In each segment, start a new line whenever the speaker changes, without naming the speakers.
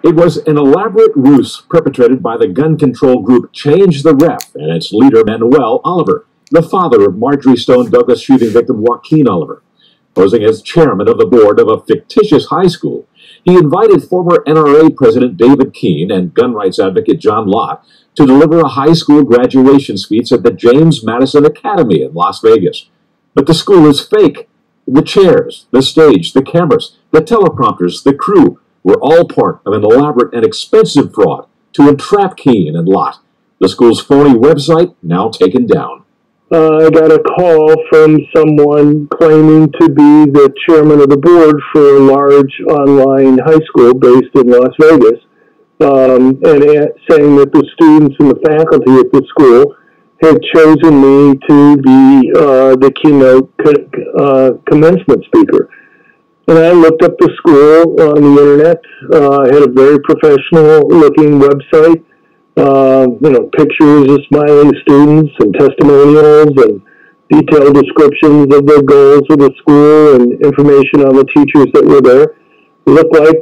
It was an elaborate ruse perpetrated by the gun control group Change the Ref and its leader Manuel Oliver, the father of Marjorie Stone Douglas shooting victim Keene Oliver. Posing as chairman of the board of a fictitious high school, he invited former NRA President David Keene and gun rights advocate John Lott to deliver a high school graduation speech at the James Madison Academy in Las Vegas. But the school is fake. The chairs, the stage, the cameras, the teleprompters, the crew were all part of an elaborate and expensive fraud to entrap Keene and Lott. The school's phony website now taken down.
I got a call from someone claiming to be the chairman of the board for a large online high school based in Las Vegas, and saying that the students and the faculty at the school had chosen me to be the keynote commencement speaker. And I looked up the school on the internet, had a very professional-looking website, pictures of smiling students and testimonials and detailed descriptions of the goals of the school and information on the teachers that were there. It looked like,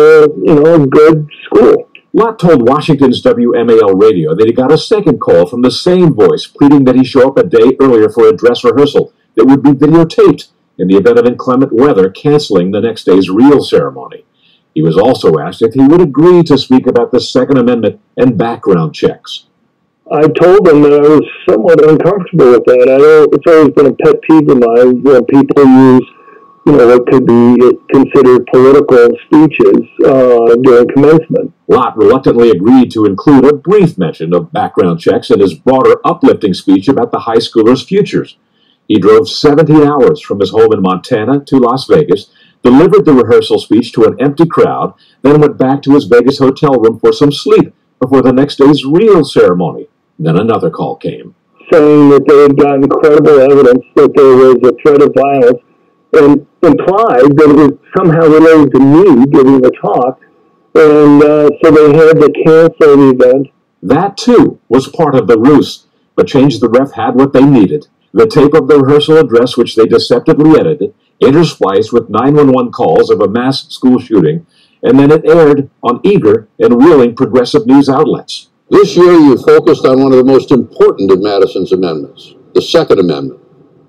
a good school.
Lott told Washington's WMAL radio that he got a second call from the same voice pleading that he show up a day earlier for a dress rehearsal that would be videotaped in the event of inclement weather canceling the next day's real ceremony. He was also asked if he would agree to speak about the Second Amendment and background checks.
I told him that I was somewhat uncomfortable with that. It's always been a pet peeve of mine when people use, what could be considered political speeches during commencement.
Lott reluctantly agreed to include a brief mention of background checks in his broader uplifting speech about the high schoolers' futures. He drove 70 hours from his home in Montana to Las Vegas, delivered the rehearsal speech to an empty crowd, then went back to his Vegas hotel room for some sleep before the next day's real ceremony. Then another call came,
saying that they had gotten credible evidence that there was a threat of violence and implied that it was somehow related to me giving the talk, and so they had to cancel the event.
That, too, was part of the ruse, but Change the Ref had what they needed. The tape of the rehearsal address, which they deceptively edited, interspliced with 911 calls of a mass school shooting, and then it aired on eager and willing progressive news outlets.
This year you focused on one of the most important of Madison's amendments, the Second Amendment.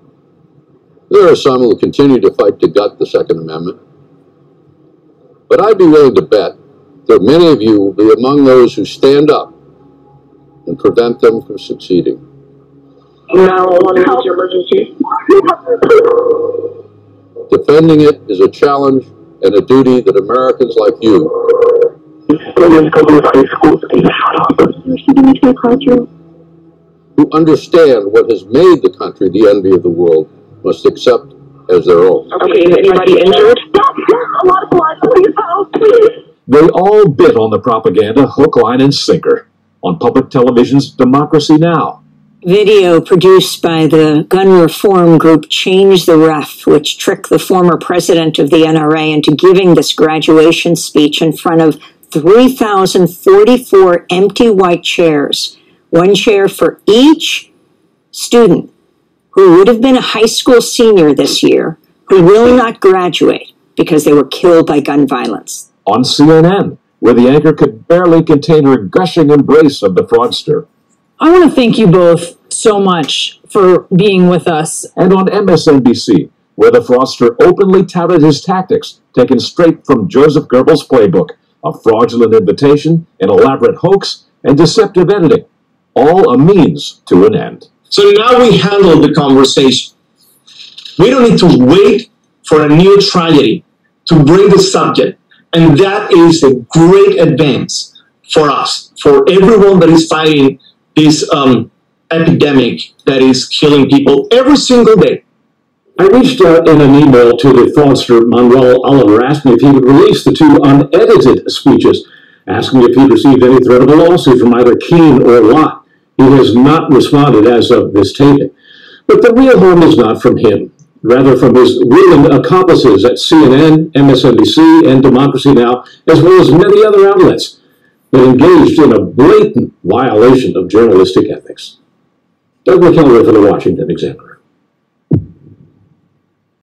There are some who will continue to fight to gut the Second Amendment, but I'd be willing to bet that many of you will be among those who stand up and prevent them from succeeding. Defending it is a challenge and a duty that Americans like you who understand what has made the country the envy of the world must accept as their own.
Okay, is anybody injured?
They all bit on the propaganda hook, line, and sinker on public television's Democracy Now!
Video produced by the gun reform group Change the Ref, which tricked the former president of the NRA into giving this graduation speech in front of 3,044 empty white chairs, one chair for each student who would have been a high school senior this year, who will not graduate because they were killed by gun violence.
On CNN, where the anchor could barely contain her gushing embrace of the fraudster.
I want to thank you both so much for being with us.
And on MSNBC, where the fraudster openly touted his tactics, taken straight from Joseph Goebbels' playbook of fraudulent invitation, an elaborate hoax, and deceptive editing, all a means to an end.
So now we handle the conversation. We don't need to wait for a new tragedy to bring the subject, and that is a great advance for us, for everyone that is fighting this epidemic that is killing people every single day.
I reached out in an email to the fraudster Manuel Oliver, asking if he would release the two unedited speeches, asking if he'd received any threat of a lawsuit from either Keene or Lott. He has not responded as of this taping. But the real harm is not from him, rather from his willing accomplices at CNN, MSNBC, and Democracy Now!, as well as many other outlets that engaged in a blatant violation of journalistic ethics. Doug McKelway for the Washington Examiner.